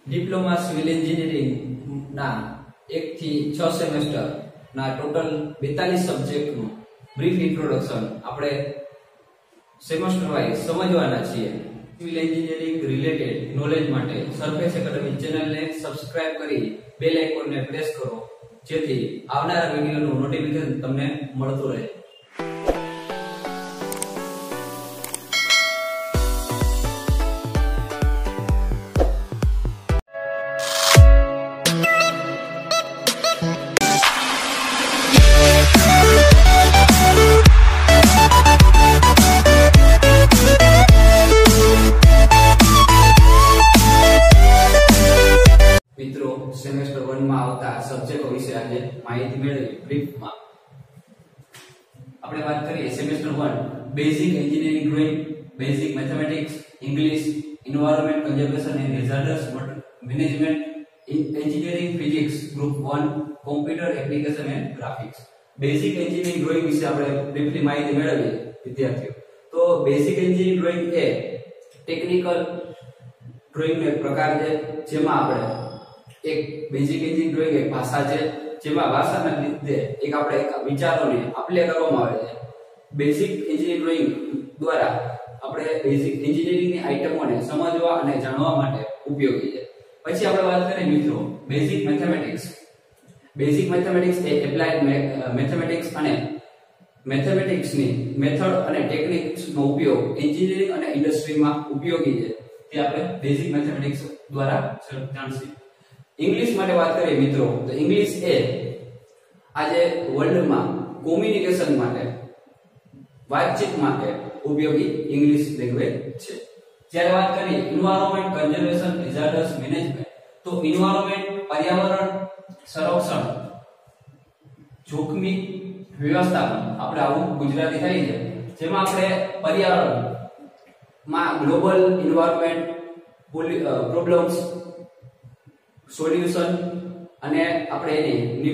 Diploma civil engineering ના 1 થી 6 semester ના ટોટલ 42 સબ્જેક્ટ નું બ્રીફ ઇન્ટ્રોડક્શન આપણે સેમેસ્ટર વાઇઝ સમજવાના છીએ। સિવિલ એન્જિનિયરિંગ રિલેટેડ નોલેજ માટે સરફેસ એકેડમી ચેનલને સબસ્ક્રાઇબ કરી બેલ આઇકોનને પ્રેસ કરો જેથી આવનારા વિડિયોનું નોટિફિકેશન તમને મળતું રહે। सेमेस्टर 1 માં આવતા સબ્જેક્ટો વિશે આજે માહિતી મેળવી બ્રીફમાં આપણે વાત કરીએ। Semester 1 basic engineering drawing, basic mathematics, English, environment conservation and hazards management, engineering physics group 1, computer application and graphics. Basic engineering drawing વિશે આપણે બ્રીફલી માહિતી મેળવીએ વિદ્યાર્થીઓ। તો બેઝિક એન્જિનિયરિંગ ડ્રોઈંગ એ ટેકનિકલ ડ્રોઈંગનો એક પ્રકાર છે જેમાં આપણે एक बेसिक एंजिनियरिंग ड्राइंग एक भाषा है जेमा भाषाना લીધે એક આપણે એક વિચારોને એપ્લાય કરવામાં આવે છે। બેસિક એન્જિનિયરિંગ ડ્રોઈંગ દ્વારા આપણે બેસિક એન્જિનિયરિંગની આઇટમોને સમજવા અને જાણવા માટે ઉપયોગી છે। પછી આપણે વાત કરીએ મિત્રો બેસિક મેથેમેટિક્સ। બેસિક મેથેમેટિક્સ એ એપ્લાઇડ મેથેમેટિક્સ અને મેથેમેટિક્સની મેથડ અને ટેકનિક્સનો ઉપયોગ એન્જિનિયરિંગ અને ઇન્ડસ્ટ્રીમાં ઉપયોગી છે તે આપણે બેસિક મેથેમેટિક્સ દ્વારા જાણીશું। इंग्लिश માટે વાત કરીએ મિત્રો તો इंग्लिश એ આજે વર્લ્ડમાં કોમ્યુનિકેશન માટે વાતચીત માટે ઉપયોગી इंग्लिश લેંગ્વેજ છે। જ્યારે વાત કરીએ એન્વાયરનમેન્ટ કન્ઝર્વેશન હેઝાર્ડસ મેનેજમેન્ટ તો એન્વાયરનમેન્ટ પર્યાવરણ સંરક્ષણ જોખમી વ્યવસ્થાપન આપણે આવું ગુજરાતી થાય છે જેમાં આપણે પર્યાવરણ માં ગ્લોબલ એન્વાયરનમેન્ટ પ્રોબ્લેમ્સ સોલ્યુશન અને આપણે એની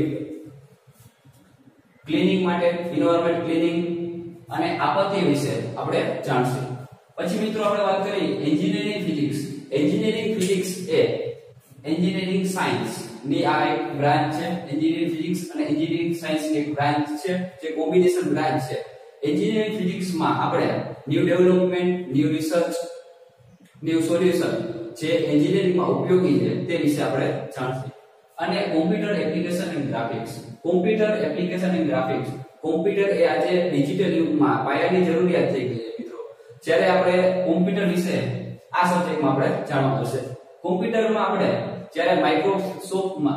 ક્લીનિંગ માટે એન્વાયરનમેન્ટ ક્લીનિંગ અને આપત્તિ વિશે આપણે જાણશું। પછી મિત્રો આપણે વાત કરીએ એન્જિનિયરિંગ ફિઝિક્સ। એન્જિનિયરિંગ ફિઝિક્સ એ એન્જિનિયરિંગ સાયન્સ ની આ એક બ્રાન્ચ છે। એન્જિનિયરિંગ ફિઝિક્સ અને એન્જિનિયરિંગ સાયન્સ ની એક બ્રાન્ચ છે જે કોમ્બિનેશન બ્રાન્ચ છે। એન્જિનિયરિંગ ફિઝિક્સ માં આપણે new development, new research, new solution જે એન્જિનિયરિંગ માં ઉપયોગી છે તે વિશે આપણે જાણીશું। અને computer application and graphics. Computer application and graphics computer એ આજે ડિજિટલ યુગમાં પાયાની જરૂરિયાત થઈ ગઈ છે મિત્રો। જ્યારે આપણે કોમ્પ્યુટર વિશે આ સબ્જેક્ટમાં આપણે જાણવા મળશે। કોમ્પ્યુટરમાં આપણે જ્યારે માઇક્રોસોફ્ટમાં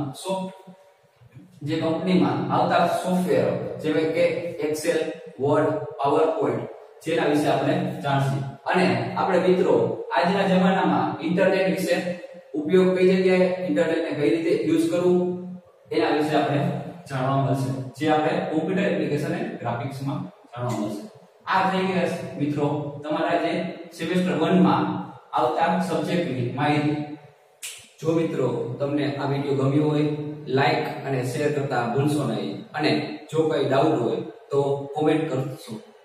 જે કંપનીમાં આવતા સોફ્ટવેર જેવા કે એક્સેલ, વર્ડ, પાવરપોઈન્ટ જેના વિશે આપણે જાણીશું। અને આપણે મિત્રો આજના જમાનામાં ઇન્ટરનેટ વિશે ઉપયોગ કઈ જગ્યાએ ઇન્ટરનેટને કઈ રીતે યુઝ કરવું એના વિશે આપણે જાણવા મળશે જે આપણે કોમ્પ્યુટર એપ્લિકેશન અને ગ્રાફિક્સમાં જાણવા મળશે। આ થઈ ગયા મિત્રો તમારા જે સેમેસ્ટર 1 માં આવતા સબ્જેક્ટની માહિતી। જો મિત્રો તમને આ વિડિયો ગમ્યો હોય લાઈક અને શેર કરતા ભૂલશો નહીં અને જો કોઈ ડાઉટ હોય તો કોમેન્ટ કરશો।